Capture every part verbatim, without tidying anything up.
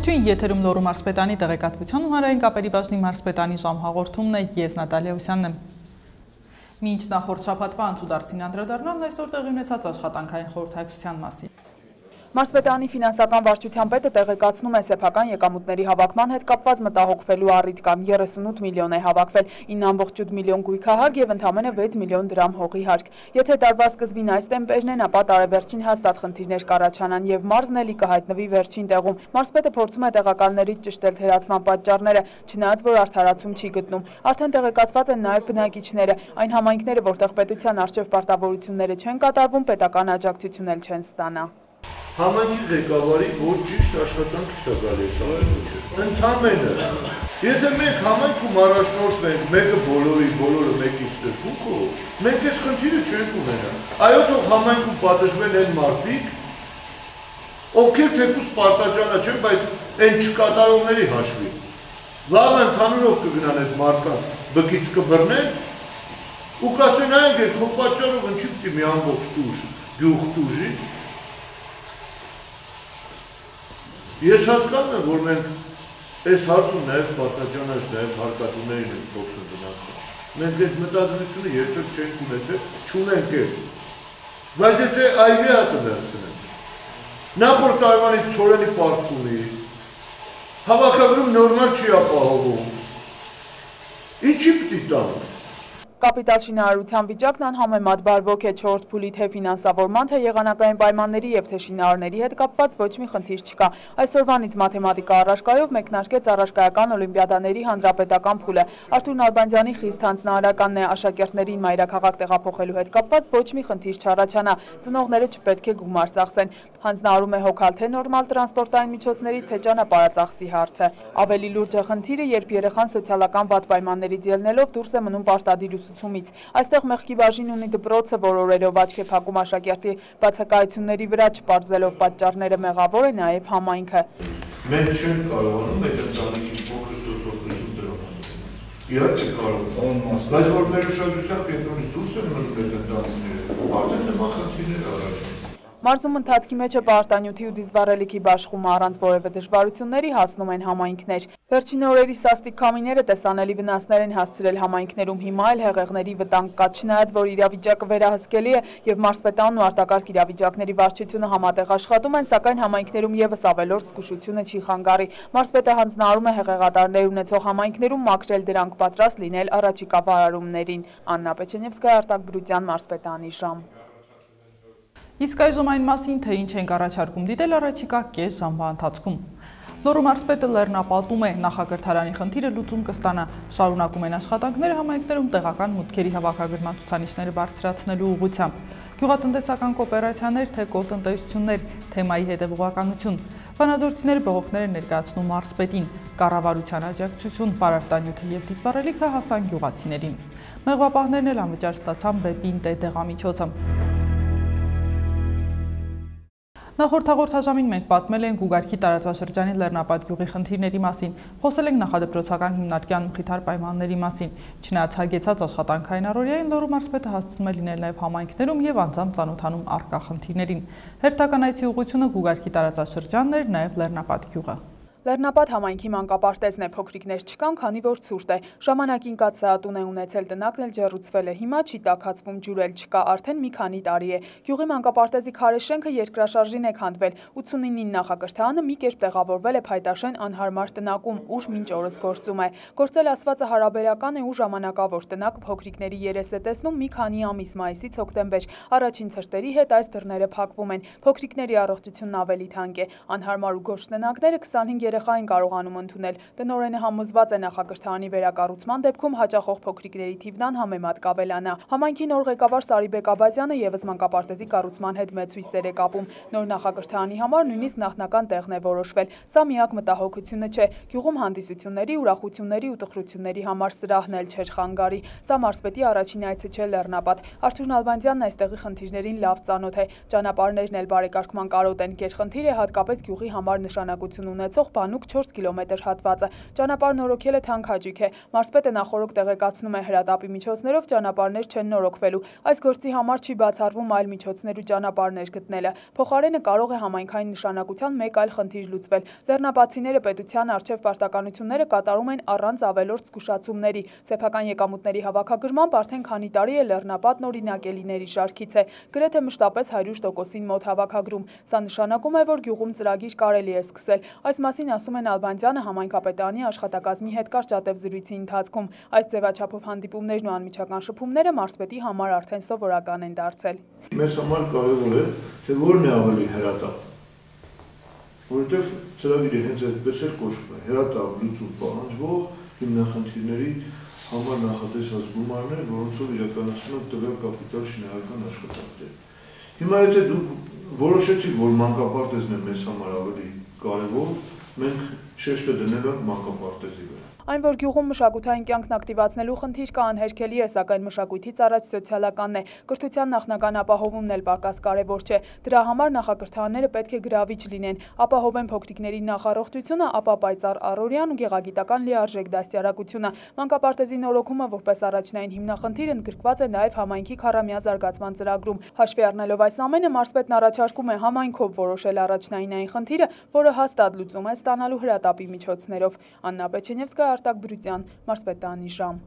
Ողջույն, եթերում Լոռու մարզպետանի տեղեկատվության ու հանրային կապերի բաժնի մարզպետանի ժամ հաղորդումն է, ես Նատալիա Հուսյանն եմ։ Մինչ նախորդ շաբաթվա անցուդարձին անդրադառնալն այսօր տեղի ունեցած աշխատանքային խորհրդակցության մասին։ Մարզպետանի ֆինանսական վարչության պետը տեղեկացնում է սեփական եկամուտների հավաքման հետ կապված մտահոգվելու առիթ կամ երեսունութ միլիոն է հավաքվել, ինը կoma ութ միլիոն գույքահարկ եւ ընդամենը վեց միլիոն դրամ հողի հարկ։ Եթե տարվա սկզբին այս տեմպերն են, ապա տարեվերջին հաստատ խնդիրներ կառաջանան եւ մարզն էլի կհայտնվի վերջին տեղում։ Մարզպետը փորձում է տեղակալներից ճշտել թերացման պատճառները, չնայած որ արդարացում չի գտնում։ Արդեն տեղեկացված են նաեւ բնակիչները, այն համայնքները, որտեղ պետության արժեվ պարտավորությունները չեն կատարվում, պետական աջակցություն էլ չեն ստանա։ Համայնքի ղեկավարի ոչ ճիշտ աշխատանք է գալիս ընդամենը։ Եթե մենք համայնքում առաջնորդվենք մեկը բոլորի, բոլորը մեկի ստեղծուկով, մենք այս խնդիրը չենք ունենա։ Այո, թող համայնքում պատժվեն այն մարդիկ, ովքեր թեկուզ պարտաճանա չեն, բայց այն չկատարողների հաշվի։ Լավ ընդհանուրով կգնան այդ մարդկանց, բկից կբռնեն ու կասեն այն գեր, քո պատճառով ինչի՞ պիտի մի ամբողջ տուժ, գյուղ տուժի։ Ես հասկանում եմ, որ մենք այս հարցում նաև պարտաճանաչ, նաև հարկատուներին ենք փոխում գնացել։ Մենք այդ մտադրությունը երբեք չենք ունեցել, չունենք էլ։ Բայց եթե այգի հատը վերցնենք, նախորդ տարվանից ցորենի պարտք ունի, հավաքագրում նորմալ չի ապահովում, ինչի՞ պիտի տանք։ Կապիտալ շինարարության վիճակն անհամեմատ բարվոք է, չորրորդ փուլի թե ֆինանսավորման, թե եղանակային պայմանների եւ թե շինարարների հետ կապված ոչ մի խնդիր չկա։ Այսօրվանից մաթեմատիկա առարկայով մեկնարկեց առարկայական օլիմպիադաների հանրապետական փուլը։ Արթուր Նալբանդյանի խիստ հանձնարարականն է աշակերտներին մայրաքաղաք տեղափոխելու հետ կապված ոչ մի խնդիր չառաջանա։ Ծնողները չպետք է գումար ծախսեն։ Հանձնարարում է հոգալ թե նորմալ տրանսպորտային միջոցների, թե ճանապարհածախսի հարցը։ Ավելի լուրջ է խնդիրը, երբ երեխան սոցիալական վատ պայմաններից ելնելով դուրս է մնում պարտադիր ուսուցումից։ Այստեղ մեղքի բաժին ունի դպրոցը, որ օրերով աչք է փակում աշակերտի բացակայությունների վրա, չպարզելով պատճառները, մեղավոր է նաև համայնքը։ Մենք չենք կարողանում այդ ընտանիքի փոքր սոցիալական դրամը։ Իհարկե կարող, բայց որ մեր ուշադրության կենտրոնից դուրս են մնում այդ ընտանիքները, արդեն նման խնդիրներ առաջանում։ Մարզում ընթացքի մեջ է պարտանյութի ու դիզվառելիքի բաշխումը, առանց որևէ դժվարությունների հասնում են համայնքներ։ Վերջին օրերի սաստիկ քամիները տեսանելի վնասներ են հասցրել համայնքներում, հիմա էլ հեղեղների վտանգ կա, չնայած որ իրավիճակը վերահսկելի է եւ մարզպետանն ու արտակարգ իրավիճակների վարչությունը համատեղ աշխատում են, սակայն համայնքներում եւս ավելորդ զգուշությունը չի խանգարի։ Մարզպետը հանձնարարում է հեղեղատարներ ունեցող համայնքներում մաքրել դրանք պատրաստ լինել առաջիկա վարարումներին։ Աննա Պեչենևսկայա, Արտակ Բրուտյան, մարզպետանի ժամ։ Իսկ այժմ այն մասին, թե ինչ ենք առաջարկում դիտել առաջիկա կես ժամվա ընթացքում։ Լոռու մարզպետը լեռնապատում է, նախակրթարանի խնդիրը լուծում կստանա, շարունակում են աշխատանքները համայնքներում տեղական մուտքերի հավաքագրման ցուցանիշները բարձրացնելու ուղղությամբ։ Գյուղատնտեսական կոոպերացիաներ, թե կոլտնտեսություններ, թեմայի հետևողականություն։ Վանաձորցիները բողոքներ են ներկայացնում մարզպետին, կառավարության աջակցություն, պարարտանյութը եւ դիզվառելիքը հասան գյուղացիներին։ Մեղվապահներն էլ անվճար ստացան բեպին տե դեղամիջոցը։ Նախորդ հաղորդաժամին մենք պատմել ենք Ուգարքի տարածաշրջանի Լեռնապատ գյուղի խնդիրների մասին, խոսել ենք նախադպրոցական հիմնարկյան մխիթար պայմանների մասին։ Չնայած հագեցած աշխատանքային առօրյային, Լոռու մարզպետը հասցնում է լինել նաև համայնքներում եւ անձամբ ծանոթանում առկա խնդիրներին։ Հերթական այցի ուղղությունը Ուգարքի տարածաշրջանն էր, նաև Լեռնապատ գյուղը։ Լեռնապատ համայնքի մանկապարտեզն է, փոքրիկներ չկան, քանի որ ցուրտ է։ Ժամանակին կաթսայատուն է ունեցել, տնակն էլ ջեռուցվել է, հիմա չի տաքացվում, ջուր էլ չկա, արդեն մի քանի տարի է։ Գյուղի մանկապարտեզի քարե շենքը երկրաշարժին է քանդվել, ութսունինին նախակրթարանը մի կերպ տեղավորվել է Փայտաշեն անհարմար տնակում, ուր մինչ օրս գործում է։ Գործել ասվածը հարաբերական է ու ժամանակավոր, տնակը փոքրիկների երես է տեսնում մի քանի ամիս, մայիսից հոկտեմբեր։ Առաջին ցրտերի հետ այս դռները փակվում են, փոքրիկների առողջությունն ավելի թանկ է, անհարմար ու գորշ տնակները քսանհինգ երեխա են կարողանում ընդունել։ Տնօրենը համոզված է նախակրթարանի վերակառուցման դեպքում հաճախող փոքրիկների թիվն անհամեմատ կավելանա։ Համայնքի նոր ղեկավար Սարիբեկ Աբազյանը եւս մանկապարտեզի կառուցման հետ մեծ հույսեր է կապում։ Նոր նախակրթարանի համար նույնիսկ նախնական տեղն է որոշվել։ Սա միակ մտահոգությունը չէ։ Գյուղում հանդիսությունների, ուրախությունների ու տխրությունների համար սրահն էլ չէր խանգարի։ Սա մարզպետի առաջին այցը չէ Լեռնապատ։ Արթուր Նալբանդյանն այստեղի խնդիրներին լավ ծանոթ է։ Ճանապարհներն էլ բարեկարգման կարոտ են։ Գերխնդիր է հատկապես գյուղի համար նշանակություն ունեցող բանուկ չորս կիլոմետր հատվածը։ Ճանապարհն նորոգել է թանքաջիկ է։ Մարզպետը նախորդ տեղեկացնում է հրատապի միջոցներով ճանապարհներ չեն նորոգվելու։ Այս գործի համար չի բացառվում այլ միջոցներ ու ճանապարհներ գտնելը։ Փոխարենը կարող է համայնքային նշանակության մեկ այլ խնդիր լուծվել։ Լեռնաբացիները պետության առջև պարտականությունները կատարում են առանց ավելորդ զգուշացումների։ Սեփական եկամուտների հավաքագրմամբ արդեն քանի տարի է Լեռնապատն օրինակելիների շարքից է, գրեթե մշտապես հարյուր տոկոսին մոտ հավաքագրում։ Սա նշանակում է, որ գյուղում ծրագիր կարելի է սկսել։ Այս մասին ասում են Ալբանդյանը համայնքապետարանի աշխատակազմի հետ կարճատև զրույցի ընթացքում։ Այս ձևաչափով հանդիպումներն ու անմիջական շփումները մարզպետի համար արդեն սովորական են դարձել։ Մեզ համար կարևոր է, թե որն է ավելի հրատապ, որովհետև ծրագիրը հենց այդպես էլ կոչվում է, հրատապ լուծում պահանջվող հիմնախնդիրների համար նախատեսված գումարներ, որոնցով իրականացնում են տվյալ կապիտալ շինարարական աշխատանքներ։ Հիմա եթե դուք որոշեցիք, որ մանկապարտեզն է մեզ համար ավելի կարևոր, մենք շեշտը դնել ենք մանկապարտեզի վրա։ Այն, որ գյուղում մշակութային կյանքն ակտիվացնելու խնդիր կա, անհերքելի է, սակայն մշակույթից առաջ սոցիալականն է։ Կրթության նախնական ապահովումն էլ պակաս կարևոր չէ։ Դրա համար նախակրթարանները պետք է գրավիչ լինեն, ապահովեն փոքրիկների նախառողջությունը, ապա պայծառ առօրյան ու գեղագիտական լիարժեք դաստիարակությունը։ Մանկապարտեզի նորոգումը որպես առաջնային հիմնախնդիր ընդգրկված է նաև համայնքի քառամյա զարգացման ծրագրում։ Հաշվի առնելով այս ամենը, մարզպետն առաջարկում է համայնքով որոշել առաջնային այն խնդիրը, որը հաստատ լուծում է ստանալու հրատապի միջոցներով։ Աննա Պեչենևսկա, Արտակ Բրուտյան, մարզպետարանի ժամ։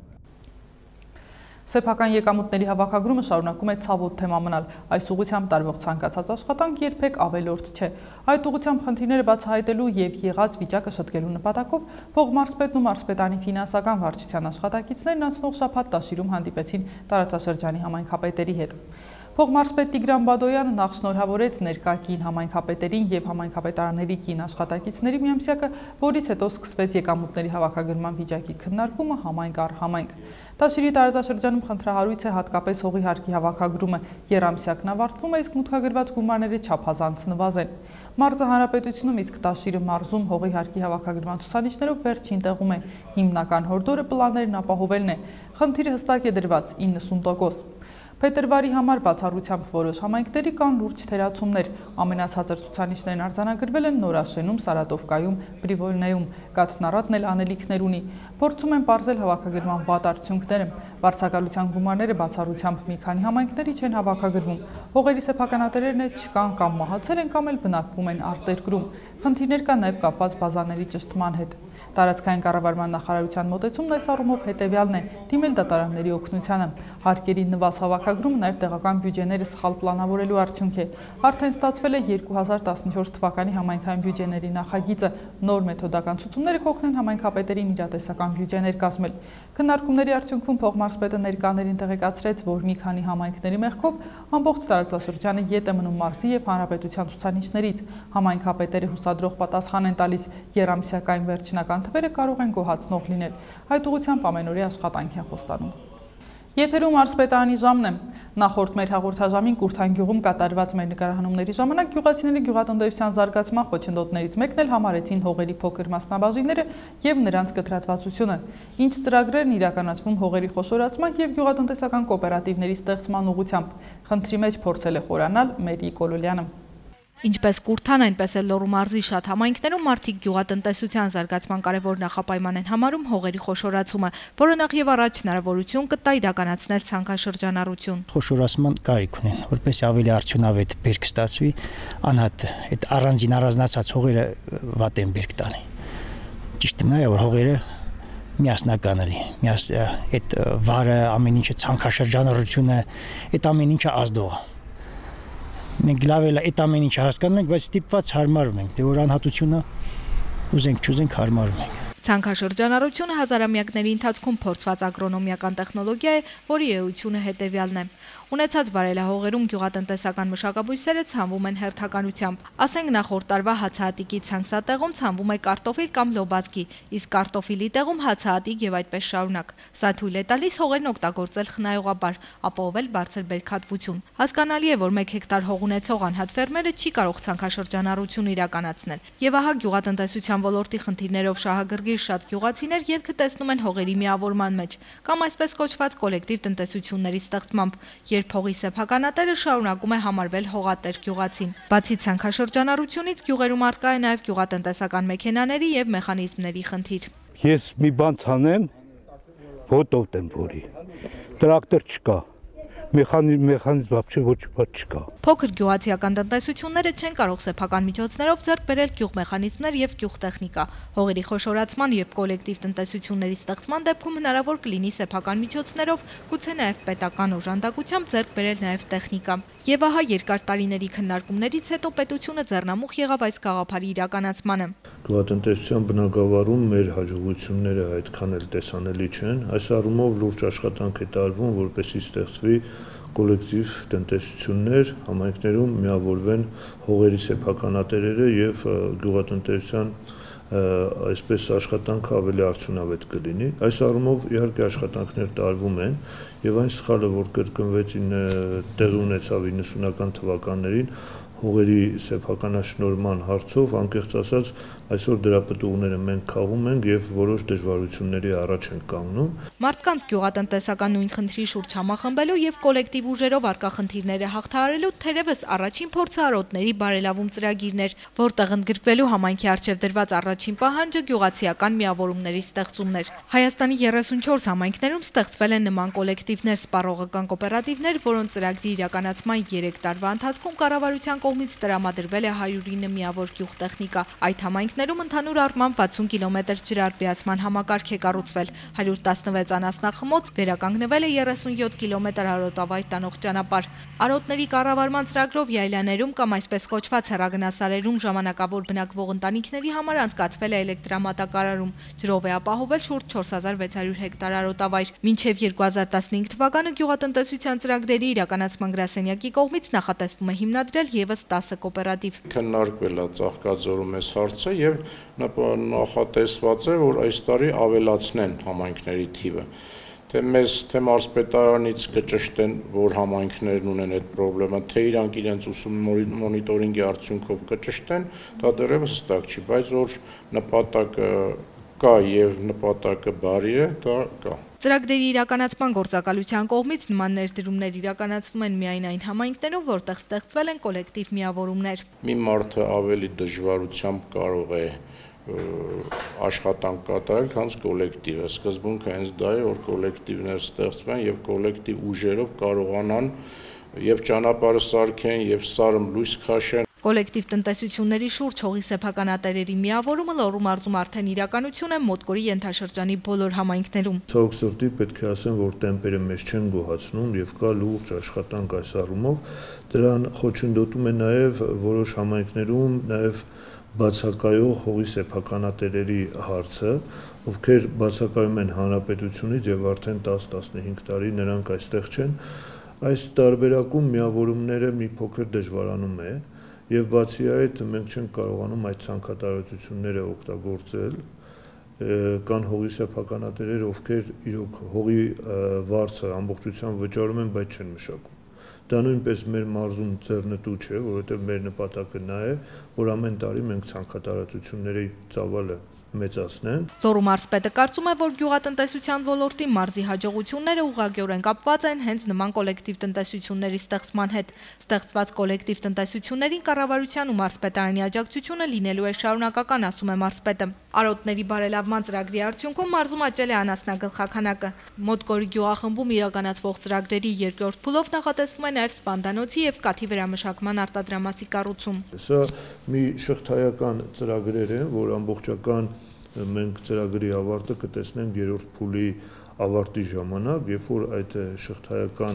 Սեփական եկամուտների հավաքագրումը շարունակում է ցավոտ թեմա մնալ։ Այս ուղղությամբ տարվող ցանկացած աշխատանք երբեք ավելորդ չէ։ Այդ ուղղությամբ խնդիրները բացահայտելու եւ եղած վիճակը շտկելու նպատակով փոխմարզպետն ու մարզպետանի ֆինանսական վարչության աշխատակիցներն անցնող շաբաթ Տաշիրում հանդիպեցին տարածաշրջանի համայնքապետերի հետ։ Փոխմարզպետ Տիգրան Բադոյանը նախ շնորհավորեց ներկա կին համայնքապետերին եւ համայնքապետարանների կին աշխատակիցների միամսյակը, որից հետո սկսվեց եկամուտների հավաքագրման վիճակի քննարկումը համայնք առ համայնք։ Տաշիրի տարածաշրջանում խնդրահարույց է հատկապես հողի հարկի հավաքագրումը, երամսյակն ավարտվում է, իսկ մուտքագրված գումարները չափազանց նվազեն։ Մարզը հանրապետությունում, իսկ Տաշիրը մարզում հողի հարկի հավաքագրման ցուցանիշներով վերջին տեղում է։ Հիմնական հորդորը պլաններն ապահովելն է։ Խնդիրը հստակ է դրված՝ իննսուն տոկոս։ Փետրվարի համար բացառությամբ որոշ համայնքների կան լուրջ թերացումներ։ Ամենացածր ցուցանիշներն արձանագրվել են Նորաշենում, Սարատովկայում, Պրիվոլնեում, Կաթնառատն էլ անելիքներ ունի։ Փորձում են պարզել հավաքագրման վատ արդյունքները։ Վարձակալության գումարները բացառությամբ մի քանի համայնքների չեն հավաքագրվում։ Հողերի սեփականատերերն էլ չկան կամ մահացել են կամ էլ բնակվում են արտերկրում։ Խնդիրներ կան նաև կապված բազաների ճշտման հետ։ Տարածքային կառավարման նախարարության մոտեցումն այս առումով հետևյալն է՝ դիմել դատարանների օգնությանը։ Հարկերի նվազ հավաքագրումը նաև տեղական բյուջեները սխալ պլանավորելու արդյունք է։ Արդեն ստացվել է երկու հազար տասնչորս թվականի համայնքային բյուջեների նախագիծը։ Նոր մեթոդական ցուցումները կօգնեն համայնքապետերին իրատեսական բյուջեներ կազմել։ Քննարկումների արդյունքում փոխմարզպետը ներկաներին տեղեկացրեց, որ մի քանի համայնքների մեղքով ամբողջ տարածաշրջանը ետ է մնում մարզի եւ հանրապետության ցուցանիշներից։ Համայնքապետերը հուսադրող պատասխան են տալիս, երամսյակային վերջնական թվերը կարող են գոհացնող լինել։ Այդ ուղղությամբ ամենօրյա աշխատանք են խոստանում։ Եթերում մարզպետարանի ժամն է։ Նախորդ մեր հաղորդաժամին Կուրթան գյուղում կատարված մեր նկարահանումների ժամանակ գյուղացիների գյուղատնտեսության զարգացման խոչընդոտներից մեկն էլ համարեցին հողերի փոքր մասնաբաժինները եւ նրանց կտրատվածությունը։ Ինչ ծրագրերն իրականացվում հողերի խոշորացման եւ գյուղատնտեսական կոոպերատիվների ստեղծման ուղղությամբ։ Խնդրի մեջ փորձել է խորանալ Մերի Կոլոլյանը։ Ինչպես Կուրթան, այնպես էլ Լոռու մարզի շատ համայնքներում մարդիկ գյուղատնտեսության զարգացման կարևոր նախապայման են համարում հողերի խոշորացումը, որը նախ եւ առաջ հնարավորություն կտա իրականացնել ցանքաշրջանառություն։ Խոշորացման կարիք ունեն, որպես ավելի արդյունավետ բերք ստացվի, անհատ այդ առանձին առանձնացած հողերը վատ են բերք տանի։ Ճիշտ է, որ հողերը միասնական էլի, միաս այդ վարը, ամեն ինչը ցանքաշրջանառությունը, այդ ամեն ինչը ազդող է։ Մենք լավ էլ այդ ամեն ինչը հասկանում ենք, բայց ստիպված հարմարում ենք, դե որ անհատությունը ուզենք չուզենք հարմարում ենք։ Ցանքաշրջանառությունը հազարամյակների ընթացքում փորձված ագրոնոմիական տեխնոլոգիա է, որի էությունը հետևյալն է։ Ունեցած վարելահողերում գյուղատնտեսական մշակաբույսերը ցանվում են հերթականությամբ։ Ասենք նախորդ տարվա հացահատիկի ցանքսատեղում ցանվում է կարտոֆիլ կամ լոբազգի, իսկ կարտոֆիլի տեղում հացահատիկ եւ այդպես շարունակ։ Սա թույլ է տալիս հողերն օգտագործել խնայողաբար, ապահովել բարձր բերքատվություն։ Հասկանալի է, որ մեկ հեկտար հող ունեցող անհատ ֆերմերը չի կարող ցանքաշրջանառություն իրականացնել։ Եվ ահա գյուղատնտեսության ոլորտի խնդիրներով շահագրգիռ շատ գյուղացիներ ելքը տեսնում են հողերի միավորման մեջ կամ այսպես կոչված կոլեկտիվ տնտեսությունների ստեղծմամբ, երբ հողի սեփականատերը շարունակում է համարվել հողատեր գյուղացին։ Բացի ցանքաշրջանառությունից գյուղերում առկա է նաև գյուղատնտեսական մեքենաների եւ մեխանիզմների խնդիր։ Ես մի բան ցանեմ, ոտով տեմ որի։ Տրակտոր չկա։ Մեխանիզմ մեխանիզմ вообще ոչ բան չկա։ Փոքր գյուղացիական տնտեսությունները չեն կարող սեփական միջոցներով ձեռք բերել գյուղմեխանիզմներ եւ գյուղտեխնիկա։ Հողերի խոշորացման եւ կոլեկտիվ տնտեսությունների ստեղծման դեպքում հնարավոր կլինի սեփական միջոցներով, գուցե նաեւ պետական օժանդակությամբ ձեռք բերել նաեւ տեխնիկա։ Եվ ահա երկար տարիների քննարկումներից հետո պետությունը ձեռնամուխ եղավ այս գաղափարի իրականացմանը։ Գյուղատնտեսության բնագավառում մեր հաջողությունները այդքան էլ տեսանելի չեն։ Այս առումով լուրջ աշխատանք է տարվում, որպեսզի ստեղծվի կոլեկտիվ տնտեսություններ, համայնքներում միավորվեն հողերի սեփականատերերը եւ գյուղատնտեսության այսպես աշխատանքը ավելի արդյունավետ կլինի։ Այս առումով իհարկե աշխատանքներ տարվում են եւ այն սխալը, որ կրկնվեցին տեղի ունեցավ իննսունական թվականներին հողերի սեփականաշնորհման հարցով, անկեղծ ասած, այսօր դրա պտուղները մենք քաղում ենք եւ որոշ դժվարությունների առաջ ենք կանգնում։ Մարդկանց գյուղատնտեսական նույն խնդրի շուրջ համախմբելու եւ կոլեկտիվ ուժերով արկա խնդիրները հաղթահարելու թերևս առաջին փորձը արոտների բարելավում ծրագիրն էր, որտեղ ընդգրկվելու համայնքի արչեւ դրված առաջին պահանջը գյուղացիական միավորումների ստեղծումն էր։ Հայաստանի երեսունչորս համայնքներում ստեղծվել են նման կոլեկտիվներ, սպառողական կոոպերատիվներ, որոնց ծրագրի իրականացման երեք տարվա ընթացքում կառավարության կողմից տրամադրվել է հարյուր ինը միավոր գյուղտեխնիկա։ Այդ համայնքներում ընդհանուր առմամբ վաթսուն կիլոմետր ջրարբիացման համակարգ է կառուցվել, հարյուր տասնվեց անասնախմոց, վերականգնվել է երեսունյոթ կիլոմետր արոտավայր տանող ճանապարհ։ Արոտների կառավարման ծրագրով յայլաներում կամ այսպես կոչված հեռագնասարերում ժամանակավոր բնակվող ընտանիքների համար անցկացվել է էլեկտրամատակարարում, ջրով է ապահովել շուրջ չորս հազար վեց հարյուր հեկտար արոտավայր։ Մինչև երկու հազար տասնհինգ թվականը գյուղատնտեսության ծրագրերի իրականացման գրասենյակի կողմից նախատեսվում է հիմնադրել եւս տասը կոոպերատիվ։ Քննարկվել է Ծաղկաձորում այս հարցը եւ նախատեսված է, որ այս տարի ավելացնեն համայնքների թիվը։ Թե մեզ թե մարզպետարանից կճշտեն, որ համայնքներն ունեն այդ խնդրը, թե իրանք իրենց ուսում մոնիտորինգի արդյունքով կճշտեն, դա դեռևս հստակ չի, բայց որ նպատակը կա եւ նպատակը բարի է, դա կա։ Ծրագրերի իրականացման գործակալության կողմից նման ներդրումներ իրականացվում են միայն այն համայնքներում, որտեղ ստեղծվել են կոլեկտիվ միավորումներ։ Մի մարդը ավելի դժվարությամբ կարող է աշխատանք կատարել, քան կոլեկտիվը։ Սկզբունքը հենց դա է, որ կոլեկտիվներ ստեղծվեն եւ կոլեկտիվ ուժերով կարողանան եւ ճանապարհը սարքեն եւ սարում լույս քաշեն։ Կոլեկտիվ տնտեսությունների շուրջ հողի սեփականատերերի միավորումը Լոռու մարզում արդեն իրականություն է Մոտկորի ենթաշրջանի բոլոր համայնքներում։ Ցավոք սրտի պետք է ասեմ, որ տեմպերը մեզ չեն գոհացնում եւ կա լուրջ աշխատանք այս առումով։ Դրան խոչընդոտում է նաեւ որոշ համայնքներում նաեւ բացակայող հողի սեփականատերերի հարցը, ովքեր բացակայում են հանրապետությունից եւ արդեն տաս տասնհինգ տարի նրանք այստեղ չեն։ Այս տարբերակում միավորումները մի փոքր դժվարանում է եւ բացի այդ մենք չենք կարողանում այդ ցանկատարությունները օգտագործել, կան հողի սեփականատերեր, ովքեր իրոք հողի վարձը ամբողջությամբ վճարում են, բայց չեն մշակում։ Դա նույնպես մեր մարզում ձեռնտու չէ, որովհետև մեր նպատակը նա է, որ ամեն տարի մենք ցանկատարությունների ծավալը մեծացնենք։ Լոռու մարզպետը կարծում է, որ գյուղատնտեսության ոլորտի մարզի հաջողությունները ուղղակիորեն կապված են հենց նման կոլեկտիվ տնտեսությունների ստեղծման հետ։ Ստեղծված կոլեկտիվ տնտեսություններին կառավարության ու մարզպետարանի աջակցությունը լինելու է շարունակական, ասում է մարզպետը։ Արոտների բարելավման ծրագրի արդյունքում մարզում աճել է անասնագլխաքանակը։ Մոտկորի գյուղախմբում իրականացվող ծրագրերի երկրորդ փուլով նախատեսվում է նաև սպանդանոցի եւ կաթի վերամշակման արտադրամասի կառուցում։ Սա մի շղթայական ծրագրեր են, որ ամբողջական մենք ծրագրի ավարտը կտեսնենք երրորդ փուլի ավարտի ժամանակ, երբ որ այդ շղթայական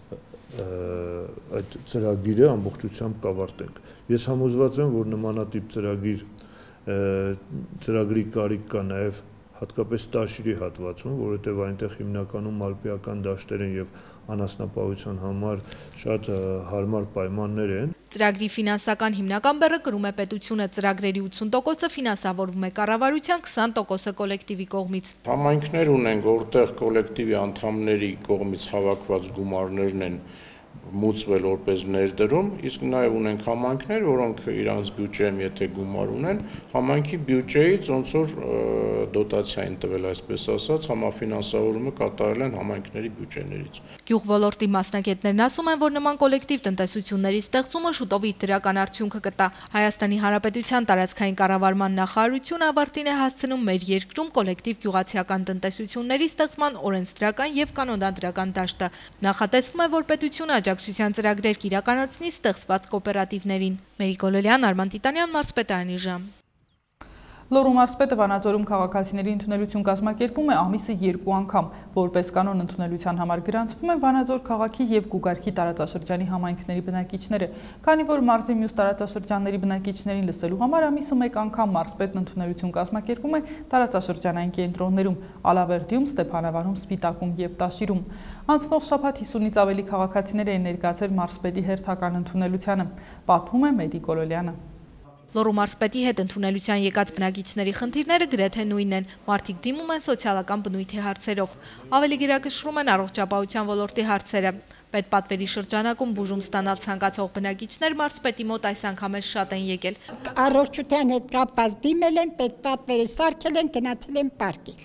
այդ ծրագիրը ամբողջությամբ կավարտենք։ Ես համոզված եմ, որ նմանատիպ ծրագիր ծրագրի կարիք կա նաև հատկապես Տաշիրի հատվածում, որովհետև այնտեղ հիմնականում ալպիական դաշտեր են եւ անասնապահության համար շատ հարմար պայմաններ են։ Ծրագրի ֆինանսական հիմնական բեռը կրում է պետությունը, ծրագրերի ութսուն տոկոսը ֆինանսավորվում է կառավարության, քսան տոկոսը կոլեկտիվի կողմից։ Համայնքներ ունենք, որտեղ կոլեկտիվի անդամների կողմից հավաքված գումարներն են մուծվել որպես ներդրում, իսկ նաև ունենք համայնքներ, որոնք իրանց բյուջեում եթե գումար ունեն, համայնքի բյուջեից ոնց որ դոտացիա են տվել, այսպես ասած, համաֆինանսավորումը կատարել են համայնքների բյուջեներից։ Գյուղ ոլորտի մասնագետներն ասում են, որ նման կոլեկտիվ տնտեսությունների ստեղծումը շուտով իր դրական արդյունքը կտա։ Հայաստանի Հանրապետության տարածքային կառավարման նախարարությունը ավարտին է հասցնում մեր երկրում կոլեկտիվ գյուղացիական տնտեսությունների ստեղծման օրենսդրական եւ կանոնադրական դաշտը։ Նախատեսվում է, որ պետությունը աջակցության ծրագրեր կիրականացնի ստեղծված կոոպերատիվներին։ Մերիկ Գոլոլյան, Արման Տիտանյան, Մարզպետարանի ժամ։ Լոռու մարզպետը Վանաձորում քաղաքացիների ընդունելություն կազմակերպում է ամիսը երկու անգամ, որպես կանոն ընդունելության համար գրանցվում են Վանաձոր քաղաքի եւ Գուգարքի տարածաշրջանի համայնքների բնակիչները, քանի որ մարզի մյուս տարածաշրջանների բնակիչներին լսելու համար ամիսը մեկ անգամ մարզպետն ընդունելություն կազմակերպում է տարածաշրջանային կենտրոններում՝ Ալավերդիում, Ստեփանավանում, Սպիտակում եւ Տաշիրում։ Անցնող շաբաթ հիսունից ավելի քաղաքացիներ էին ներկայացել մարզպետի հերթական ընդունելությանը, պատմում է Մերիկ Գոլոլյանը։ Լոռու մարզպետի հետ ընդունելության եկած բնակիչների խնդիրները գրեթե նույնն են։ Մարդիկ դիմում են սոցիալական բնույթի հարցերով։ Ավելի գերակշռում են առողջապահության ոլորտի հարցերը։ Պետպատվերի շրջանակում բուժում ստանալ ցանկացող բնակիչներ մարզպետի մոտ այս անգամ էլ շատ են եկել։ Առողջության հետ կապված դիմել են, պետպատվերը սարքել են, գնացել են պարկել։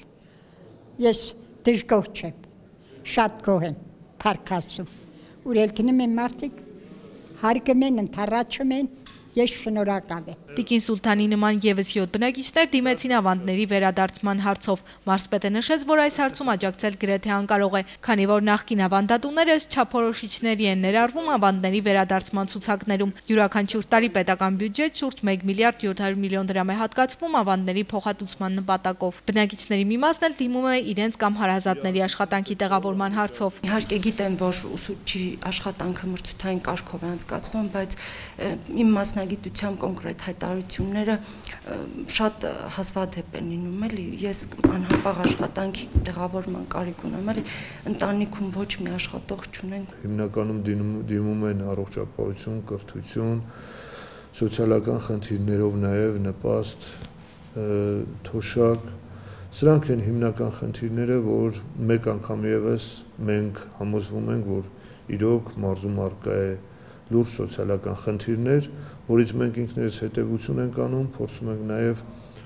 Ես դժգոհ չեմ, շատ գոհ եմ, փառք Աստծո։ Ուր էլ գնում են մարդիկ, հարգում են, ընդառաջում են։ Ես շնորհակալ եմ։ Տիկին Սուլթանի նման եւս յոթ բնակիչներ դիմեցին ավանդների վերադարձման հարցով։ Մարզպետը նշեց, որ այս հարցում աջակցել գրեթե անկարող է, քանի որ նախկին ավանդատուները ըստ չափորոշիչների են ներառվում ավանդների վերադարձման ցուցակներում։ Յուրաքանչյուր տարի պետական բյուջետ շուրջ մեկ միլիարդ յոթ հարյուր միլիոն դրամ է հատկացվում ավանդների փոխհատուցման նպատակով։ Բնակիչների մի մասն էլ դիմում է իրենց կամ հարազատների աշխատանքի տեղավորման հարցով։ Իհարկե գիտեմ, որ ուսուցչի աշխատանքը մրցութային կարգով է անցկացվում, բայց իմ մասնագիտությամբ կոնկրետ հայտարարությունները շատ հազվադեպ են լինում, էլի ես անհապաղ աշխատանքի տեղավորման կարիք ունեմ, էլի ընտանիքում ոչ մի աշխատող չունենք։ Հիմնականում դիմում են առողջապահություն, կրթություն, սոցիալական խնդիրներով նաև նպաստ, թոշակ, սրանք են հիմնական խնդիրները, որ մեկ անգամ ևս մենք համոզվում ենք, որ իրոք մարզում առկա է լուրջ սոցիալական խնդիրներ, որից մենք ինքներս հետևություն ենք անում, փորձում ենք նաև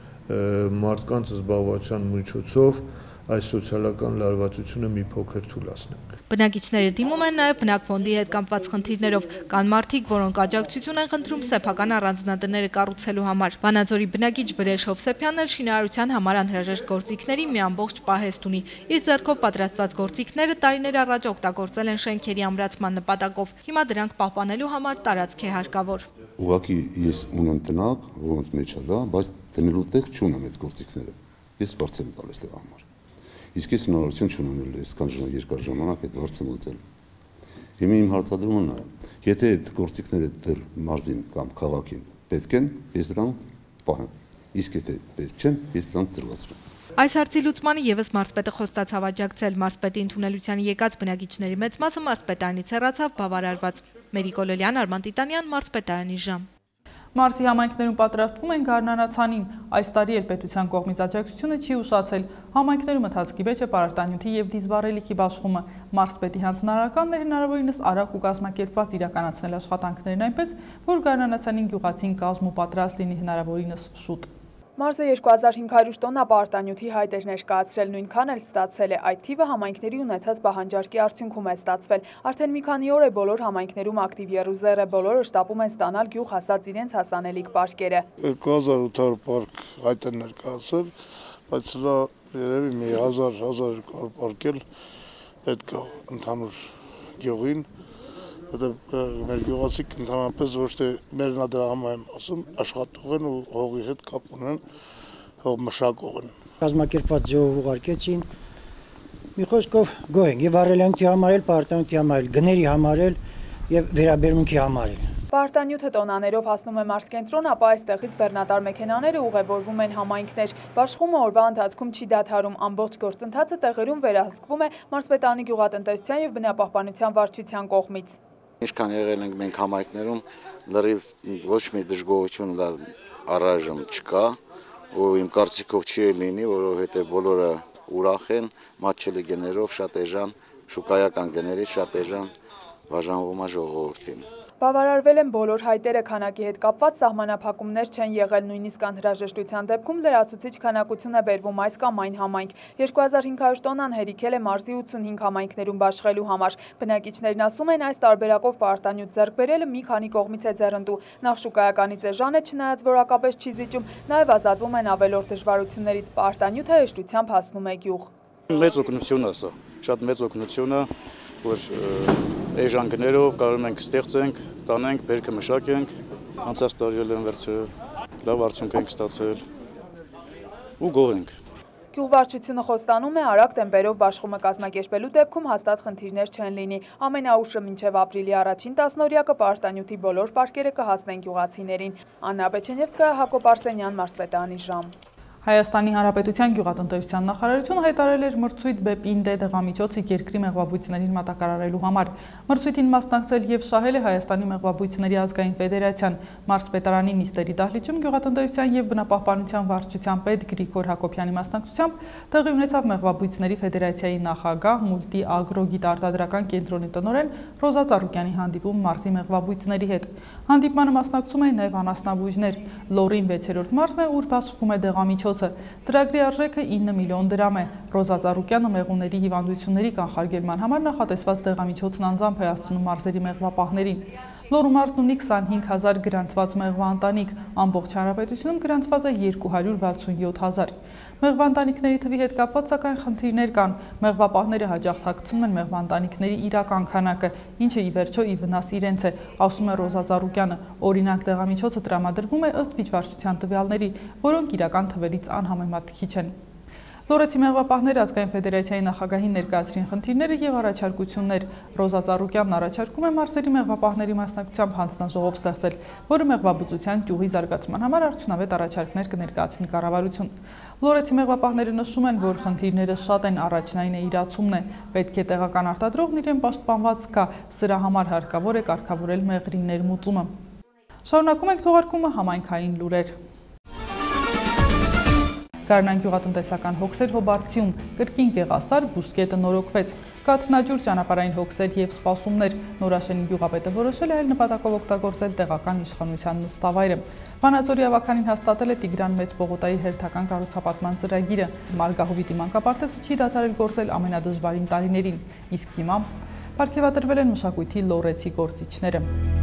մարդկանց զբաղվածության միջոցով այս սոցիալական լարվածությունը մի փոքր թույլատնենք։ Բնակիչները դիմում են նաև բնակֆոնդի հետ կապված խնդիրներով, կան մարդիկ, որոնք աջակցություն են խնդրում սեփական առանձնատները կառուցելու համար։ Վանաձորի բնակիչ Վրեժ Հովսեփյանն էլ շինարարության համար անհրաժեշտ գործիքների մի ամբողջ պահեստ ունի։ Իր ձեռքով պատրաստված գործիքները տարիներ առաջ օգտագործել են շենքերի ամրացման նպատակով։ Հիմա դրանք պահպանելու համար տարածք է հարկավոր։ Ուղղակի ես ունեմ տնակ, որոնց մեջ է դա, բայց դնելու տեղ չունեմ այդ գործիքները։ Ես բարձր եմ տալիս դրա համար։ Իսկ ես հնարավորություն չունեմ այսքան երկար ժամանակ այդ հարցը մոծել։ Հիմա իմ հարցադրումն է, եթե այդ գործիքները դեռ մարզին կամ քաղաքին պետք են, ես դրանց պահեմ։ Իսկ եթե պետք չեն, ես դրանց դրվածնեմ։ Այս հարցի լուծմանը եւս մարզպետը խոստացավ աջակցել։ Մարզպետի ընդունելության եկած բնակիչների մեծ մասը մարզպետարանից հեռացավ բավարարված։ Մերիկ Գոլոլյան, Արման Տիտանյան, Մարզպետարանի ժամ։ Մարզի համայնքներում պատրաստվում են գարնանացանին։ Այս տարի էլ պետության կողմից աջակցությունը չի ուշացել։ Համայնքներում ընթացքի մեջ է պարարտանյութի եւ դիզվառելիքի բաշխումը։ Մարզպետի հանձնարարականն է հնարավորինս արագ ու կազմակերպված իրականացնել աշխատանքներն այնպես, որ գարնանացանին գյուղացին կազմ ու պատրաստ լինի հնարավորինս շուտ։ Մարզը երկու հազար հինգ հարյուր տոննա պարարտանյութի հայտ էր ներկայացրել, նույնքան էլ ստացել է։ Այդ թիվը համայնքների ունեցած պահանջարկի արդյունքում է ստացվել։ Արդեն մի քանի օր է բոլոր համայնքներում ակտիվ եռուզեռ է, բոլորը շտապում են ստանալ գյուղ հասած իրենց հասանելիք պարկերը։ երկու հազար ութ հարյուր պարկ հայտ են ներկայացել, բայց սրա երևի մի հազար հազար երկու հարյուր պարկ էլ պետք է ընդհանուր գյուղին, որտեղ մեր գյուղացիք ընդհանրապես ոչ թե մերնադրամը եմ ասում, աշխատող են ու հողի հետ կապ ունեն, հող մշակող են։ Կազմակերպված ժողով ուղարկեցին, մի խոսքով գոհ ենք եւ առելանքի համար էլ, պարտանյութի համար էլ, գների համար էլ եւ վերաբերմունքի համար էլ։ Պարտանյութը տոնաներով հասնում է մարզկենտրոն, ապա այստեղից բեռնատար մեքենաները ուղևորվում են համայնքներ։ Բաշխումը օրվա ընթացքում չի դադարում, ամբողջ գործընթացը տեղերում վերահսկվում է մարզպետարանի գյուղատնտեսության եւ բնապահպանության վարչության կողմից։ Ինչքան եղել ենք մենք համայնքներում, լրիվ ոչ մի դժգոհություն դա առայժմ չկա, ու իմ կարծիքով չի լինի, որովհետեւ բոլորը ուրախ են, մատչելի գներով շատ էժան, շուկայական գներից շատ էժան բաժանվում է ժողովրդին։ Բավարարվել են բոլոր հայտերը, քանակի հետ կապված սահմանափակումներ չեն եղել, նույնիսկ անհրաժեշտության դեպքում լրացուցիչ քանակություն է բերվում այս կամ այն համայնք։ երկու հազար հինգ հարյուր տոննան հերիքել է մարզի ութսունհինգ համայնքներում բաշխելու համար։ Բնակիչներն ասում են, այս տարբերակով պարտանյութ ձեռք բերելը մի քանի կողմից է ձեռնտու։ Նախ շուկայականից էժան է, չնայած որակապես չի զիջում, նաև ազատվում են ավելորդ դժվարություններից, պարտանյութը հեշտությամբ հասնում է գյուղ։ Մեծ օգնություն է սա, շատ մեծ օգնություն է, որ էժանգներով կարող ենք ստեղծենք, տանենք, բերքը մշակենք, անցած տարի են վերցրել, լավ արդյունք ենք ստացել ու գոհ ենք։ Գյուղվարչությունը խոստանում է, արագ տեմպերով բաշխումը կազմակերպելու դեպքում հաստատ խնդիրներ չեն լինի։ Ամենաուշը մինչև ապրիլի առաջին տասնօրյակը պարտանյութի բոլոր պարկերը կհասնեն գյուղացիներին։ Աննա Պեչենևսկայա, Հակոբ Արսենյան, Մարզպետանի ժամ։ Հայաստանի Հանրապետության գյուղատնտեսության նախարարությունը հայտարարել էր մրցույթ Բեպինդե դեղամիջոցը երկրի մեղվաբույծներին մատակարարելու համար։ Մրցույթին մասնակցել եւ շահել է Հայաստանի մեղվաբույծների ազգային ֆեդերացիան։ Մարզպետարանի նիստերի դահլիճում գյուղատնտեսության եւ բնապահպանության վարչության պետ Գրիգոր Հակոբյանի մասնակցությամբ տեղի ունեցավ մեղվաբույծների ֆեդերացիայի նախագահ, մուլտի ագրո գիտարտադրական կենտրոնի տնօրեն Ռոզա Ծառուկյանի հանդիպում մարզի մեղվաբույծների հետ։ Հանդիպմանը մասնակցում էին նաեւ անասնաբույժներ։ Լորին վեցերորդ մարզն է, ուր բաշխվում է դեղամիջոցը։ Ծրագրի արժեքը ինը միլիոն դրամ է։ Ռոզա Ծառուկյանը մեղուների հիվանդությունների կանխարգելման համար նախատեսված դեղամիջոցն անձամբ է հասցնում մարզերի մեղվապահներին։ Լոռու մարզն ունի քսանհինգ հազար գրանցված մեղվաընտանիք, ամբողջ հանրապետությունում գրանցված է երկու հարյուր վաթսունյոթ հազար։ Մեղվաընտանիքների թվի հետ կապված սակայն խնդիրներ կան։ Մեղվապահները հաճախ թաքցնում են մեղվաընտանիքների իրական քանակը, ինչը ի վերջո ի վնաս իրենց է, ասում է Ռոզա Ծառուկյանը։ Օրինակ, դեղամիջոցը տրամադրվում է ըստ վիճվարչության տվյալների, որոնք իրական թվերից անհամեմատ քիչ են։ Լոռեցի մեղվապահները ազգային ֆեդերացիայի նախագահին ներկայացրին խնդիրները եւ առաջարկություններ։ Ռոզա Ծառուկյանն առաջարկում է մարզերի մեղվապահների մասնակցությամբ հանձնաժողով ստեղծել, որը մեղվաբուծության ճյուղի զարգացման համար արդյունավետ առաջարկներ կներկայացնի կառավարություն։ Լոռեցի մեղվապահները նշում են, որ խնդիրները շատ են, առաջնայինը իրացումն է։ Պետք է տեղական արտադրողն իրեն պաշտպանված կա, սրա համար հարկավոր է կարգավորել մեղրի ներմուծումը։ Շարունակում ենք թողարկումը համայնքային լուրեր։ Գարնան գյուղատնտեսական հոգսեր Հոբարցիում, կրկին գեղասար բուժկետը նորոգվեց, կաթնաջուր ճանապարհային հոգսեր եւ սպասումներ, Նորաշենի գյուղապետը որոշել է այլ նպատակով օգտագործել տեղական իշխանության նստավայրը։ Վանաձորի ավականին հաստատել է Տիգրան Մեծ Պողոտայի հերթական կառուցապատման ծրագիրը, Մարգահովիտի մանկապարտեզը չի դադարել գործել ամենադժվարին տարիներին, իսկ հիմա պարգևատրվել են մշակույթի լոռեցի գործիչները։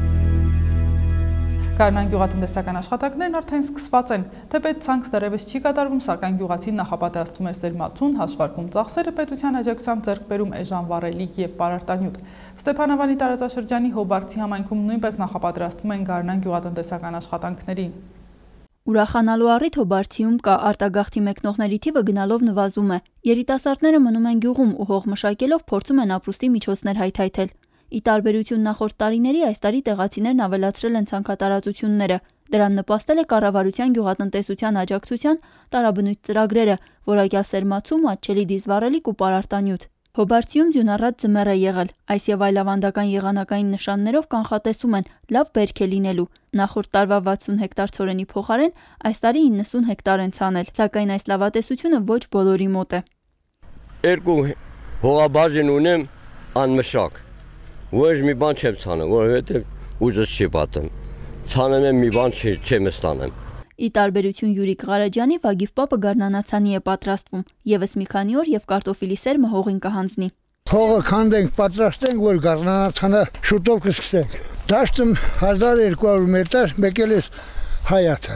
Գարնան գյուղատնտեսական աշխատանքներն արդեն սկսված են, թեպետ ցանց դեռևս չի կատարվում, սակայն գյուղացին նախապատրաստում է սերմացուն, հաշվարկում ծախսերը, պետության աջակցությամբ ձեռք բերում էժան վառելիք եւ պարարտանյութ։ Ստեփանավանի տարածաշրջանի Հոբարցի համայնքում նույնպես նախապատրաստվում են գարնան գյուղատնտեսական աշխատանքներին։ Ուրախանալու առիթ Հոբարցիում կա, արտագաղթի մեկնողների թիվը գնալով նվազում է։ Երիտասարդները մնում են գյուղում ու հող մշակելով փորձում են ապրուստի միջոցներ հայթայթել։ Ի տարբերություն նախորդ տարիների, այս տարի տեղացիներն ավելացրել են ցանքատարածությունները։ Դրան նպաստել է կառավարության գյուղատնտեսության աջակցության տարաբնույթ ծրագրերը, որակյալ սերմացում, ատչելի դիզվառելիք ու պարարտանյութ։ Հոբարցիում ձյունառատ ձմեռ է եղել, այս եւ այլ ավանդական եղանակային նշաններով կանխատեսում են լավ բերք է լինելու։ Նախորդ տարվա վաթսուն հեկտար ցորենի փոխարեն այս տարի իննսուն հեկտար են ցանել, սակայն այս լավատեսությունը ոչ բոլորի մոտ է։ Երկու հողաբաժին ունեմ անմշակ։ Ոչ մի բան չեմ ցանում, որովհետև ուժս չի պատում։ Ցանում եմ մի բան չեմ ստանում։ Ի տարբերություն Յուրիկ Ղարաջյանի, Վագիվ Պապը գարնանացանի է պատրաստվում, եւս մի քանի օր եւ կարտոֆիլի սերմը հողին կհանձնի։ Հողը քանդենք, պատրաստենք, որ գարնանացանը շուտով կսկսենք։ Դաշտում հազար երկու հարյուր մետր, մեկել է հայաթը։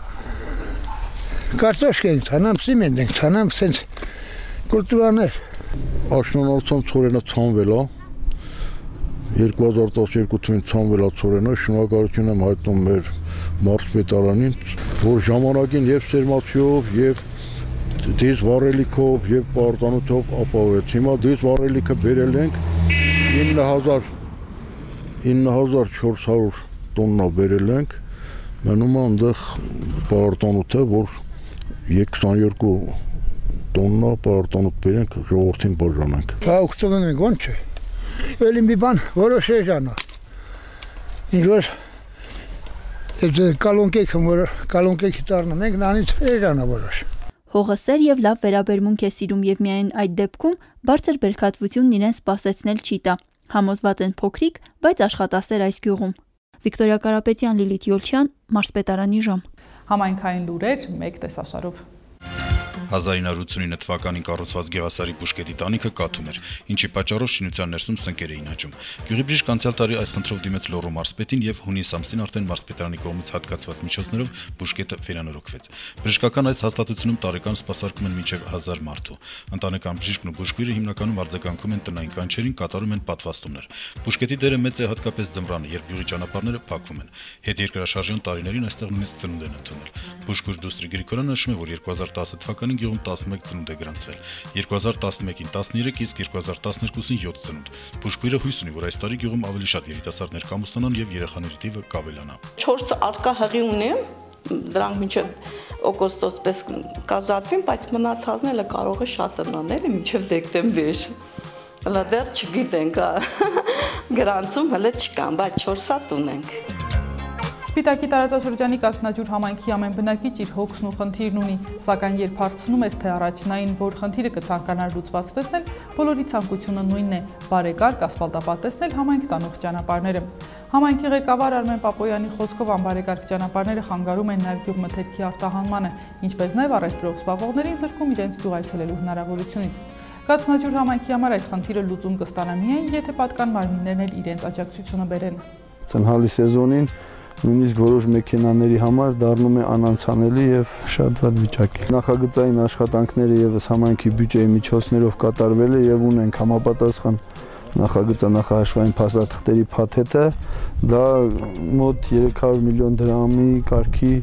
Կարտոշկա ենք ցանամ, սիմենտ ենք ցանամ, սենց կուլտուրաներ։ Աշնանացան ցորենը ցանվել է։ երկու հազար տասներկու թվականին ցանվել է ցորենը, շնորհակալություն եմ հայտնում մեր մարզպետարանին, որ ժամանակին եւ սերմացիով եւ դիզ վառելիքով եւ պարտանյութով ապահովեց։ Հիմա դիզ վառելիքը բերել ենք ինը հազար չորս հարյուր տոննա բերել ենք, մնում է այնտեղ պարտանյութը, որ քսաներկու տոննա պարտանյութ բերենք, ժողովրդին բաժանենք։ Դա օգտվում ենք ոնց չէ։ Էլի մի բան որոշ էժանա։ Ինչ որ այդ կալոնկեքը, որ կալոնկեքի տառնում ենք, նրանից էժանա որոշ։ Հողը սեր եւ լավ վերաբերմունք է սիրում եւ միայն այդ դեպքում բարձր բերքատվությունն իրեն սպասեցնել չի տա։ Համոզված են փոքրիկ, բայց աշխատասեր այս գյուղում։ Վիկտորիա Կարապետյան, Լիլիթ Յոլչյան, Մարզպետարանի ժամ։ Համայնքային լուրեր մեկ տեսաշարով։ հազար ինը հարյուր ութսունինը թվականին կառուցված Գեղասարի բուժկետի տանիքը կաթում էր, ինչի պատճառով շինության ներսում սնկեր էին աճում։ Գյուղի բժիշկ անցյալ տարի այս խնդրով դիմեց Լոռու մարզպետին եւ հունիս ամսին արդեն մարզպետարանի կողմից հատկացված միջոցներով բուժկետը վերանորոգվեց։ Բժշկական այս հաստատությունում տարեկան սպասարկում են մինչեւ հազար մարդու։ Ընտանեկան բժիշկն ու բուժքույրը հիմնականում արձագանքում են տնային կանչերին, կատարում են պատվաստումներ։ Բուժկետի դերը մեծ է հատկապես ձմռանը, երբ գյուղի ճանապարհները փակվում են։ Հետերկրաշարժյան տարիներին այստեղ նույնիսկ ծնունդ են ընդունել։ Բուժքույր Դուստրի Գրիգորյանը նշում է, որ երկու հազար տասը թվականին գյուղում տասնմեկ ծնունդ է գրանցվել, երկու հազար տասնմեկին տասներեք, իսկ երկու հազար տասներկուսին յոթ ծնունդ։ Բուժքույրը հույս ունի, որ այս տարի գյուղում ավելի շատ երիտասարդներ կամուսնանան եւ երեխաների թիվը կավելանա։ չորս արկա հղի ունեմ, դրանք մինչև օգոստոս պես կազատվին, բայց մնացածները կարող է շատանան էլի մինչև դեկտեմբեր։ Հələ դեռ չգիտենք, գրանցում հələ չկան, բայց չորս հատ ունենք։ Սպիտակի տարածաշրջանի Կասնաջուր համայնքի ամեն բնակիչ իր հոգսն ու խնդիրն ունի, սակայն երբ հարցնում ես, թե առաջնային որ խնդիրը կցանկանար լուծված տեսնել, բոլորի ցանկությունը նույնն է՝ բարեկարգ ասֆալտապատ տեսնել համայնք տանող ճանապարհները։ Համայնքի ղեկավար Արմեն Պապոյանի խոսքով անբարեկարգ ճանապարհները խանգարում են նաև գյուղմթերքի արտահանմանը, ինչպես նաև առևտրով զբաղվողներին զրկում իրենց գյուղ այցելելու հնարավորությունից։ Կասնաջուր համայնքի համար այս խնդիրը լուծում կստանա միայն, եթե պատկան մարմիններն էլ իրենց աջակցությունը բերեն։ Ցնհալի սեզոնին նույնիսկ որոշ մեքենաների համար դառնում է անանցանելի եւ շատ վատ վիճակի։ Նախագծային աշխատանքները եւս համայնքի բյուջեի միջոցներով կատարվել է եւ ունենք համապատասխան նախագծանախահաշվային փաստաթղթերի փաթեթը, դա մոտ երեք հարյուր միլիոն դրամի կարգի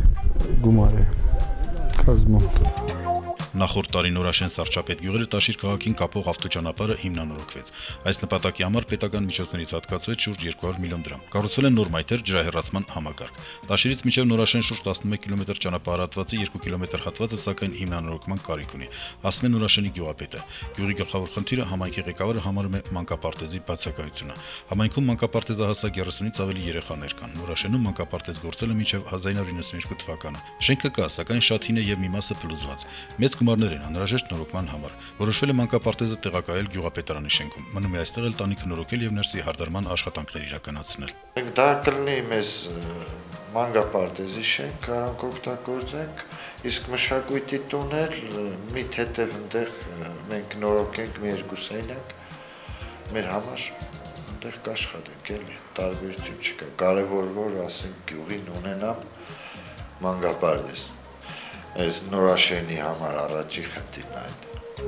գումար է կազմում։ Նախորդ տարի Նորաշեն Սարչապետ գյուղերը Տաշիր քաղաքին կապող ավտոճանապարհը հիմնանորոգվեց։ Այս նպատակի համար պետական միջոցներից հատկացվեց շուրջ երկու հարյուր միլիոն դրամ։ Կառուցվել են նոր մայթեր, ջրահեռացման համակարգ։ Տաշիրից մինչև Նորաշեն շուրջ տասնմեկ կիլոմետր ճանապարհատվածի երկու կիլոմետր հատվածը սակայն հիմնանորոգման կարիք ունի, ասում է Նորաշենի գյուղապետը։ Գյուղի գլխավոր խնդիրը համայնքի ղեկավարը համարում է մանկապարտեզի բացակայությունը։ Համայնքում մանկապարտեզահասակ երեսունից ավելի երեխաներ կան։ Նորաշենում մանկապարտեզ գործել է մինչև հազար ինը հարյուր իննսունհինգ թվականը։ Շենքը կա, սակայն շատ հին է եւ մի մասը փլուզված։ Մեծ գումարներ են անհրաժեշտ նորոգման համար։ Որոշվել է մանկապարտեզը տեղակայել գյուղապետարանի շենքում։ Մնում է այստեղ էլ տանիքը նորոգել եւ ներսի հարդարման աշխատանքներ իրականացնել։ Դա կլինի մեզ մանկապարտեզի շենք, կարանք օգտագործենք, իսկ մշակույթի տունել մի թեթև այնտեղ մենք նորոգենք մի երկու սենյակ մեր համար, այնտեղ կաշխատենք էլի, տարբերություն չկա։ Կարևոր որ ասենք գյուղին ունենամ մանկապարտեզ։ Այս Նորաշենի համար առաջի խնդիրն այդ։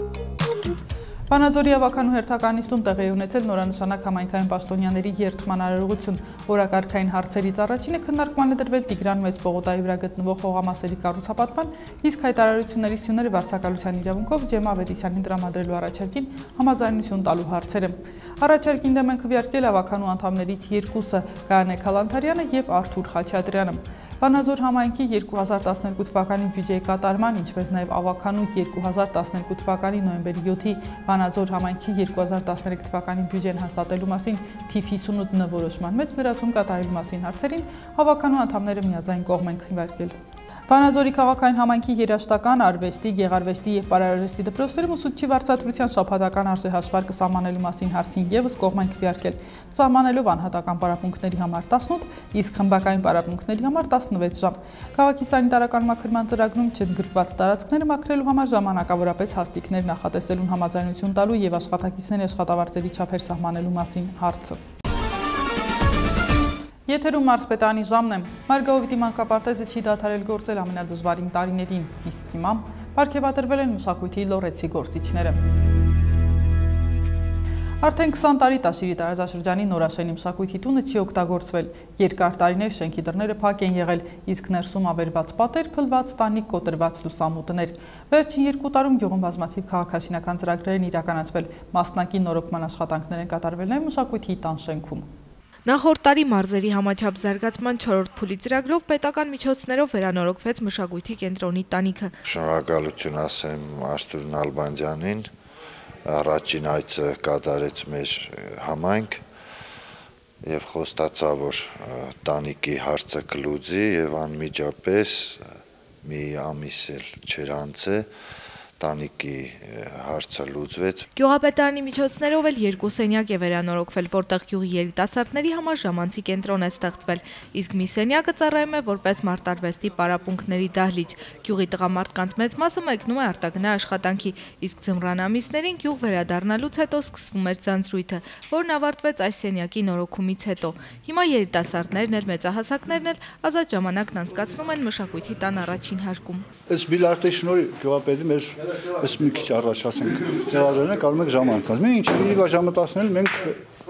Վանաձորի ավականու հերթականիստում տեղի է ունեցել նորանշանակ համայնքային պաշտոնյաների երթման արարողություն։ Օրակարգային հարցերից առաջինը քննարկման է դրվել Տիգրան Մեծ պողոտայի վրա գտնվող հողամասերի կառուցապատման, իսկ հայտարարությունների սյուները վարձակալության իրավունքով Ջեմա Ավետիսյանին տրամադրելու առաջարկին համաձայնություն տալու հարցերը։ Առաջարկին դեմ են քվեարկել ավականու անդամներից երկուսը՝ Գայանե Քալանթարյանը եւ Արթուր Խաչատրյանը։ Վանաձոր համայնքի երկու հազար տասներկու թվականի բյուջեի կատարման, ինչպես նաև ավականու երկու հազար տասներկու թվականի նոյեմբերի յոթի Վանաձոր համայնքի երկու հազար տասներեք թվականի բյուջեն հաստատելու մասին թիվ հիսունութ որոշման մեջ լրացում կատարելու մասին հարցերին ավականու անդամները միաձայն կողմ են քննարկել։ Վանաձորի քաղաքային համայնքի երաժշտական, արվեստի, գեղարվեստի եւ պարարվեստի դպրոցներում ուսուցչի վարձատրության շաբաթական արժեհաշվարկը սահմանելու մասին հարցին եւս կողմ են քվեարկել, սահմանելով անհատական պարապմունքների համար տասնութ, իսկ խմբակային պարապմունքների համար տասնվեց ժամ։ Քաղաքի սանիտարական մաքրման ծրագրում չընդգրկված տարածքները մաքրելու համար ժամանակավորապես հաստիկներ նախատեսելուն համաձայնություն տալու եւ աշխատակիցների աշխատավարձերի չափեր սահմանելու մասին հարցը։ Եթերում մարզպետարանի ժամն է։ Մարգավիթի մանկապարտեզը չի դադարել գործել ամենադժվարին տարիներին, իսկ հիմա պարգևատրվել են մշակույթի լոռեցի գործիչները։ Արդեն քսան տարի Տաշիրի տարածաշրջանի Նորաշենի մշակույթի տունը չի օգտագործվել։ Երկար տարիներ շենքի դռները փակ են եղել, իսկ ներսում ավերված պատեր, փլված տանիք, կոտրված լուսամուտներ։ Վերջին երկու տարում գյուղում բազմաթիվ քաղաքաշինական ծրագրեր են իրականացվել, մասնակի նորոգման աշխատանքներ են կատարվել նաև մշակույթի տան շենքում։ Նախորդ տարի մարզերի համաչափ զարգացման չորրորդ փուլի ծրագրով պետական միջոցներով վերանորոգվեց մշակույթի կենտրոնի տանիքը։ Շնորհակալություն ասեմ Արթուր Նալբանդյանին, առաջին այցը կատարեց մեր համայնք եւ խոստացա, որ տանիքի հարցը կլուծի եւ անմիջապես մի ամիս էլ չեր անց է տանիքի հարցը լուծվեց։ Գյուղապետարանի միջոցներով էլ երկու սենյակ է վերանորոգվել, որտեղ գյուղի երիտասարդների համար ժամանցի կենտրոն է ստեղծվել, իսկ մի սենյակը ծառայում է որպես մարտարվեստի պարապմունքների դահլիճ։ Գյուղի տղամարդկանց մեծ մասը մեկնում է արտագնա աշխատանքի, իսկ ձմռան ամիսներին գյուղ վերադառնալուց հետո սկսվում էր ձանձրույթը, որն ավարտվեց այս սենյակի նորոգումից հետո։ Հիմա երիտասարդներն էլ մեծահասակներն էլ ազատ ժամանակն անցկացնում են մշակույթի տան առաջին հարկում։ Այս բիլարտի շնորհի գյուղապետի մեր այս մի քիչ առաջ ասենք տեղադրելն է կարող եք ժամ անցնել։ Մենք ինչ ժամը տասնել մենք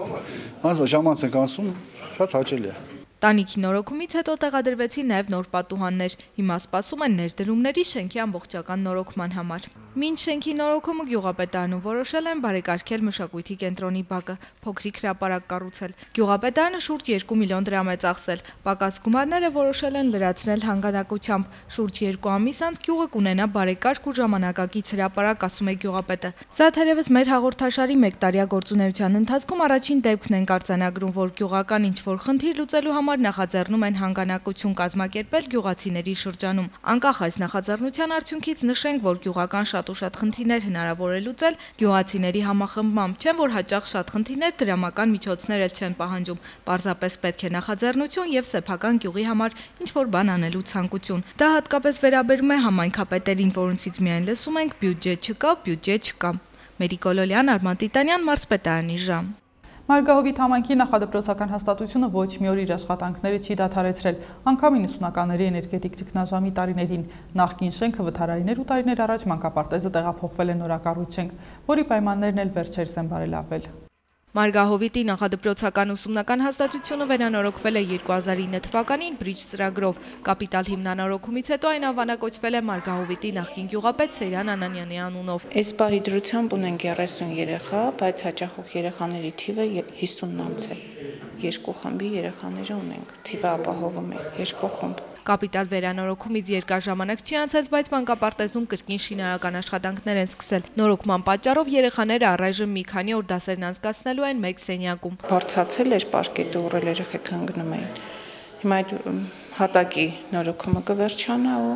ժամանց ենք անցում, շատ հաճելի է։ Տանիքի նորոգումից հետո տեղադրվեցին նաև նոր պատուհաններ։ Հիմա սպասում են ներդրումների շենքի ամբողջական նորոգման համար։ Մինչ շենքի նորոգումը գյուղապետարանում որոշել են բարեկարգել մշակույթի կենտրոնի բակը, փոքրիկ հրապարակ կառուցել։ Գյուղապետարանը շուրջ երկու միլիոն դրամ է ծախսել։ Պակաս գումարները որոշել են լրացնել հանգանակությամբ։ Շուրջ երկու ամիս անց գյուղը կունենա բարեկարգ ու ժամանակակից հրապարակ, ասում է գյուղապետը։ Սա թերևս մեր հաղորդաշարի մեկ տարյա գործունեության ընթացքում առաջին դեպքն ենք արձանագրում, որ գյուղական ինչ-որ խնդիր լուծելու համար նախաձեռնում են հանգանակություն կազմակերպել գյուղացիների շրջանում։ Անկախ այս նախաձեռնության արդյունքից նշենք, որ գյուղական շատ ու շատ խնդիրներ հնարավոր է լուծել գյուղացիների համախմբմամբ, չեն որ հաճախ շատ խնդիրներ դրամական միջոցներ էլ չեն պահանջում, պարզապես պետք է նախաձեռնություն եւ սեփական գյուղի համար ինչ-որ բան անելու ցանկություն։ Դա հատկապես վերաբերում է համայնքապետերին, որոնցից միայն լսում ենք բյուջե չկա, բյուջե չկա։ Մերի Կոլոլյան, Արման Տիտանյան, Մարզպետարանի ժամ։ Մարգահովիտ համայնքի նախադպրոցական հաստատությունը ոչ մի օր իր աշխատանքները չի դադարեցրել, անգամ իննսունականների էներգետիկ ճգնաժամի տարիներին։ Նախկին շենքը վթարայիններ ու տարիներ առաջ մանկապարտեզը տեղափոխվել է նորակառույց շենք, որի պայմաններն էլ վերջերս են բարելավվել։ Մարգահովիտի նախադպրոցական ուսումնական հաստատությունը վերանորոգվել է երկու հազար ինը թվականին բրիջ ծրագրով։ Կապիտալ հիմնանորոգումից հետո այն անվանակոչվել է Մարգահովիտի նախկին գյուղապետ Սերյան Անանյանի անունով։ Այս պահի դրությամբ ունենք երեսուն երեխա, բայց հաճախող երեխաների թիվը հիսունն անց է։ Երկու խմբի երեխաները ունենք, թիվը ապահովում է, երկու խումբ։ Կապիտալ վերանորոգումից երկար ժամանակ չի անցել, բայց մանկապարտեզում կրկին շինարարական աշխատանքներ են սկսել։ Նորոգման պատճառով երեխաները առայժմ մի քանի օր դասերն անցկացնելու են մեկ սենյակում։ Բարձացել էր պարկետը, ուռել երեխեք հանգնում էին։ Հիմա այդ հատակի նորոգումը կվերջանա ու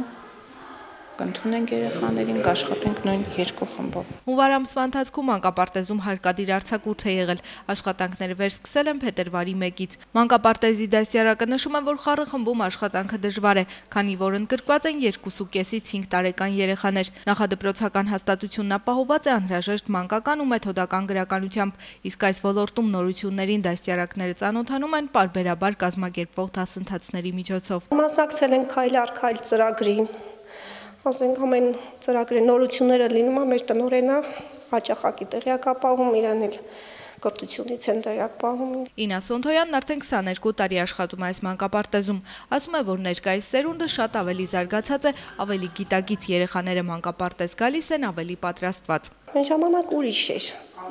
կընդունենք երեխաներին, կաշխատենք նույն երկու խմբով։ Հունվար ամսվա ընթացքում մանկապարտեզում հարկադիր արձակուրդ է եղել։ Աշխատանքները վերսկսել են փետրվարի մեկից։ Մանկապարտեզի դասյարակը նշում է, որ խառը խմբում աշխատանքը դժվար է, քանի որ ընդգրկված են երկու կեսից հինգ տարեկան երեխաներ։ Նախադպրոցական հաստատությունն ապահովված է անհրաժեշտ մանկական ու մեթոդական գրականությամբ, իսկ այս ոլորտում նորություններին դասյարակները ծանոթանում են պարբերաբար կազմակերպվող դասընթացների միջոցով։ Մասնակցել են քայլ առ քայլ ծրագրին։ Ասենք ամեն ծրագրի նորությունները լինում է մեր տնօրենը հաճախակի տեղյակ ապահում, իրան էլ կրթությունից են տեղյակ պահում։ Ինա Սոնթոյանն արդեն քսաներկու տարի աշխատում է այս մանկապարտեզում, ասում է, որ ներկայիս սերունդը շատ ավելի զարգացած է, ավելի գիտակից երեխաները մանկապարտեզ գալիս են ավելի պատրաստված։ Այն ժամանակ ուրիշ էր։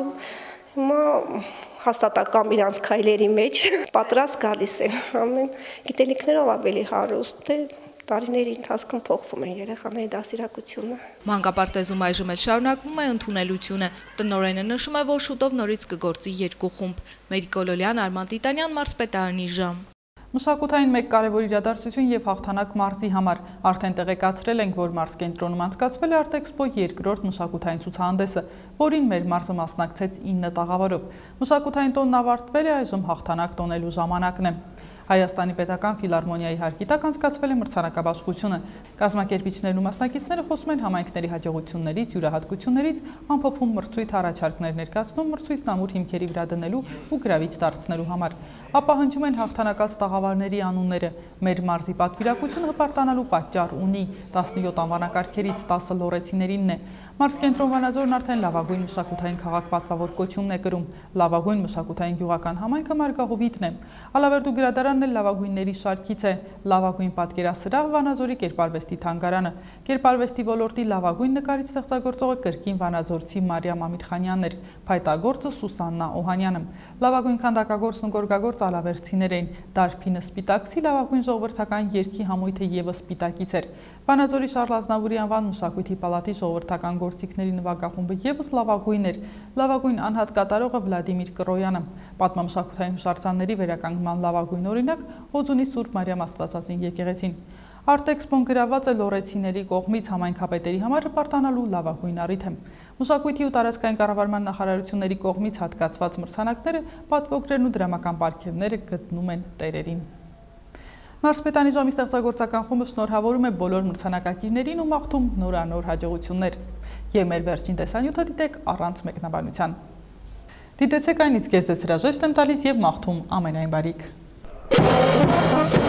Հիմա հաստատակամ իրանց քայլերի մեջ պատրաստ գալիս են, ամեն գիտելիքներով ավելի հարուստ է։ Տարիների ընթացքում փոխվում են երեխաների դասիրակությունը։ Մանկապարտեզում այժմ էլ շարունակվում է ընդունելությունը։ Տնօրենը նշում է, որ շուտով նորից կգործի երկու խումբ։ Մերի Կոլոլյան, Արման Տիտանյան, Մարզպետարանի ժամ։ Մշակութային մեկ կարևոր իրադարձություն եւ հաղթանակ մարզի համար արդեն տեղեկացրել ենք, որ մարզ կենտրոնում անցկացվել է Արտեքսպո երկրորդ մշակութային ցուցահանդեսը, որին մեր մարզը մասնակցեց ինը տաղավարով։ Մշակութային տոնն ավարտվել է, այժմ հաղթանակ տոնելու ժամանակն է։ Հայաստանի պետական ֆիլհարմոնիայի հարկի տակ անցկացվել է մրցանակաբաշխությունը։ Կազմակերպիչներն ու մասնակիցները խոսում են համայնքների հաջողություններից, յուրահատկություններից, ամփոփում մրցույթ առաջարկներ ներկայացնում մրցույթն ամուր հիմքերի վրա դնելու ու գրավիչ դարձնելու համար։ Ապահանջում են հաղթանակած տաղավարների անունները։ Մեր մարզի պատվիրակությունը հպարտանալու պատճառ ունի, տասնյոթ անվանակարգերից տասը լոռեցիներինն է։ Մարզ կենտրոն Վանաձորն արդեն լավագույն մշակութային քաղաք պատվավոր կոչումն է կրում։ Լավագույն մշակութային գյուղական համայնքը Մարգահովիտն է։ Ալավերդու գրադարանն էլ լավագույնների շարքից է։ Լավագույն պատկերասրահ Վանաձորի կերպարվեստի թանգարանը։ Կերպարվեստի ոլորտի լավագույն նկարիչ ստեղծագործողը կրկին վանաձորցի Մարիամ Ամիրխանյանն էր, փայտագործը Սուսաննա Օհանյանը։ Լավագույն քանդակագործն ու գորգագործ ալավերցիներ էին։ Դարբինը սպիտակցի լավագույն ժողովրդական երգի համույթը եւս սպիտակից էր։ Վանաձորի Շարլ Ազնավուրի անվան մշակույթի պալատի ժողովրդական գործիքների նվագախումբը եւս լավագույն էր։ Լավագույն անհատ կատարողը Վլադիմիր Կրոյանը։ Պատմամշակութային հուշարձանների վերականգնման լավագույն օրինակ Օձունի Սուրբ Մարիամ Աստվածածին եկեղեցին։ Արտեքսպոն գրաված է լոռեցիների կողմից համայնքապետերի համար հպարտանալու լավագույն առիթ է։ Մշակույթի ու տարածքային կառավարման նախարարությունների կողմից հատկացված մրցանակները, պատվոգրերն ու դրամական պարգևները գտնում են տերերին։ Մարզպետանի ժամի ստեղծագործական խումբը շնորհավորում է բոլոր մրցանակակիրներին ու մաղթում նորանոր հաջողություններ։ Եվ մեր վերջին տեսանյութը դիտեք առանց մեկնաբանության։ Դիտեցեք այն, իսկ ես ձեզ հրաժեշտ եմ տալիս և մաղթում ամենայն բարիք։